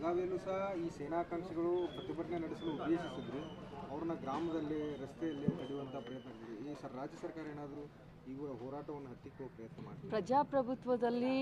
ಬೆಳಗಾವಿಯಲ್ಲೂ ಸಹ ಈ ಸೇನಾಕಾಂಕ್ಷಿಗಳು ಪ್ರತಿಭಟನೆ ನಡೆಸಲು ಉದ್ದೇಶಿಸಿದ್ರು. ಅವ್ರನ್ನ ಗ್ರಾಮದಲ್ಲಿ ರಸ್ತೆಯಲ್ಲಿ ತಡೆಯುವಂಥ ಪ್ರಯತ್ನ ಮಾಡಿದ್ರು. ಈ ರಾಜ್ಯ ಸರ್ಕಾರ ಏನಾದರೂ ಈಗ ಹೋರಾಟವನ್ನು ಹತ್ತಿಕ್ಕುವ ಪ್ರಯತ್ನ ಮಾಡಿ? ಪ್ರಜಾಪ್ರಭುತ್ವದಲ್ಲಿ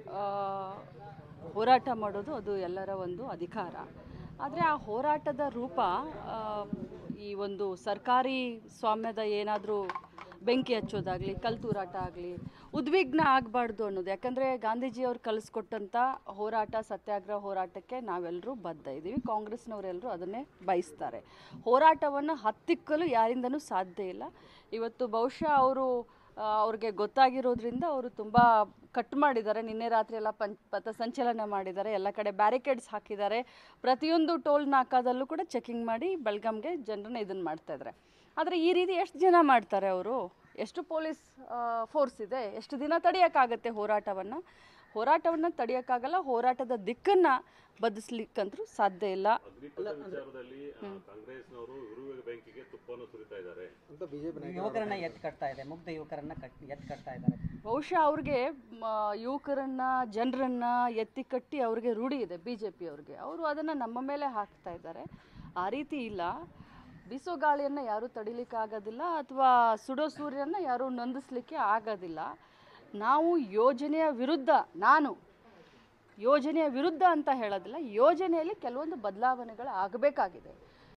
ಹೋರಾಟ ಮಾಡೋದು ಅದು ಎಲ್ಲರ ಒಂದು ಅಧಿಕಾರ. ಆದರೆ ಆ ಹೋರಾಟದ ರೂಪ ಈ ಒಂದು ಸರ್ಕಾರಿ ಸ್ವಾಮ್ಯದ ಏನಾದರೂ ಬೆಂಕಿ ಹಚ್ಚೋದಾಗಲಿ, ಕಲ್ತೂರಾಟ ಆಗಲಿ, ಉದ್ವಿಗ್ನ ಆಗಬಾರ್ದು ಅನ್ನೋದು. ಯಾಕಂದರೆ ಗಾಂಧೀಜಿಯವ್ರು ಕಲಿಸ್ಕೊಟ್ಟಂಥ ಹೋರಾಟ, ಸತ್ಯಾಗ್ರಹ ಹೋರಾಟಕ್ಕೆ ನಾವೆಲ್ಲರೂ ಬದ್ಧ ಇದ್ದೀವಿ. ಕಾಂಗ್ರೆಸ್ನವರೆಲ್ಲರೂ ಅದನ್ನೇ ಬಯಸ್ತಾರೆ. ಹೋರಾಟವನ್ನು ಹತ್ತಿಕ್ಕಲು ಯಾರಿಂದನೂ ಸಾಧ್ಯ ಇಲ್ಲ. ಇವತ್ತು ಬಹುಶಃ ಅವ್ರಿಗೆ ಗೊತ್ತಾಗಿರೋದ್ರಿಂದ ಅವರು ತುಂಬ ಕಟ್ ಮಾಡಿದ್ದಾರೆ. ನಿನ್ನೆ ರಾತ್ರಿ ಎಲ್ಲ ಪಥಸಂಚಲನ ಮಾಡಿದ್ದಾರೆ, ಎಲ್ಲ ಕಡೆ ಬ್ಯಾರಿಕೇಡ್ಸ್ ಹಾಕಿದ್ದಾರೆ. ಪ್ರತಿಯೊಂದು ಟೋಲ್ ನಾಕಾದಲ್ಲೂ ಕೂಡ ಚೆಕಿಂಗ್ ಮಾಡಿ ಬೆಳಗಾಂಗೆ ಜನರನ್ನ ಇದನ್ನು ಮಾಡ್ತಾಯಿದ್ದಾರೆ. ಆದರೆ ಈ ರೀತಿ ಎಷ್ಟು ಜನ ಮಾಡ್ತಾರೆ? ಅವರು ಎಷ್ಟು ಪೊಲೀಸ್ ಫೋರ್ಸ್ ಇದೆ? ಎಷ್ಟು ದಿನ ತಡೆಯೋಕ್ಕಾಗತ್ತೆ ಹೋರಾಟವನ್ನು ತಡೆಯೋಕ್ಕಾಗಲ್ಲ. ಹೋರಾಟದ ದಿಕ್ಕನ್ನು ಬದಲಿಸ್ಲಿಕ್ಕಂತೂ ಸಾಧ್ಯ ಇಲ್ಲ. ಯುವಕರನ್ನ ಎತ್ತು ಕಟ್ತಾ ಇದೆ, ಮುಗ್ಧ ಯುವಕರನ್ನ ಎತ್ತು ಕಟ್ತಾ ಇದ್ದಾರೆ. ಬಹುಶಃ ಅವ್ರಿಗೆ ಯುವಕರನ್ನ, ಜನರನ್ನ ಎತ್ತಿ ಕಟ್ಟಿ ಅವ್ರಿಗೆ ರೂಢಿ ಇದೆ BJP ಅವ್ರಿಗೆ. ಅವರು ಅದನ್ನು ನಮ್ಮ ಮೇಲೆ ಹಾಕ್ತಾ ಇದ್ದಾರೆ. ಆ ರೀತಿ ಇಲ್ಲ. ಬೀಸೋ ಗಾಳಿಯನ್ನು ಯಾರೂ ತಡಿಲಿಕ್ಕಾಗೋದಿಲ್ಲ, ಅಥವಾ ಸುಡೋ ಸೂರ್ಯನ ಯಾರೂ ನೊಂದಿಸ್ಲಿಕ್ಕೆ ಆಗೋದಿಲ್ಲ. ನಾವು ಯೋಜನೆಯ ವಿರುದ್ಧ, ನಾನು ಯೋಜನೆಯ ವಿರುದ್ಧ ಅಂತ ಹೇಳೋದಿಲ್ಲ, ಯೋಜನೆಯಲ್ಲಿ ಕೆಲವೊಂದು ಬದಲಾವಣೆಗಳು ಆಗಬೇಕಾಗಿದೆ.